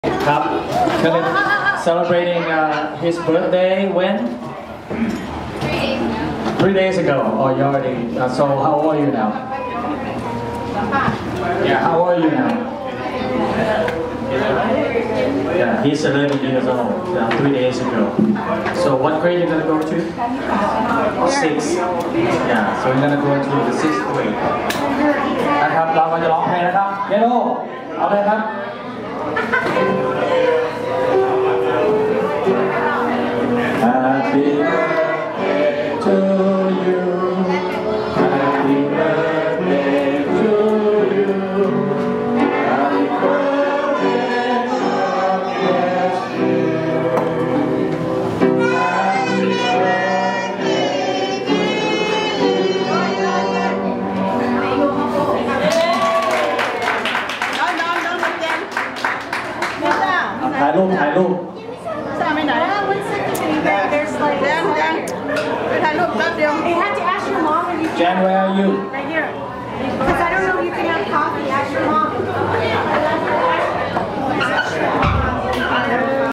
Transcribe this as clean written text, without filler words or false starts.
ครับ Khalid celebrating his birthday when? 3 days ago. Oh, you already. So how old are you now? Yeah, how old are you now? Yeah, he's 11 years old. 3 days ago. So what grade are you gonna go to? 6. Yeah, so we're gonna go to the 6th grade. นะครับเราก็จะร้องเพลงนะครับเยโร่เอาเลยครับ Happy birthday to you. Happy birthday to you. Happy birthday, God bless you. Happy birthday to you. ถ่ายรูปซ่าไปไหนแดงไปถ่ายรูปแป๊บเดียว You have to ask your mom or you Jan, where are you? right here. Because I don't know if you can have coffee. Ask your mom.